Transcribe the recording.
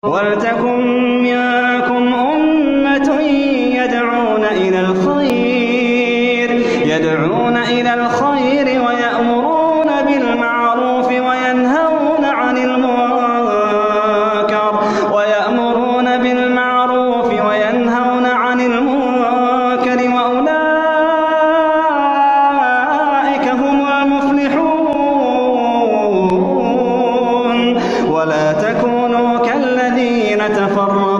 وَلْتَكُن مِّنكُمْ أُمَّةٌ يَدْعُونَ إِلَى الْخَيْرِ وَيَأْمُرُونَ بِالْمَعْرُوفِ وَيَنْهَوْنَ عَنِ الْمُنكَرِ وَأُولَٰئِكَ هُمُ الْمُفْلِحُونَ. وَلَا تَكُونُوا كَالَّذِينَ تَفَرَّقُوا